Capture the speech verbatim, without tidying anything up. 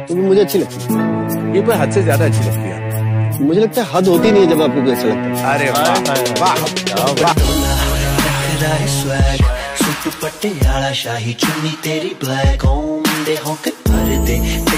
तो मुझे अच्छी लगती है। ये कोई हद से ज्यादा अच्छी लगती है। मुझे लगता है हद होती नहीं है जब आपको कोई अच्छा लगता है। अरे वाह वाह वाह। पटियाला शाही चुन्नी तेरी ब्लैक होम दे होके भर दे।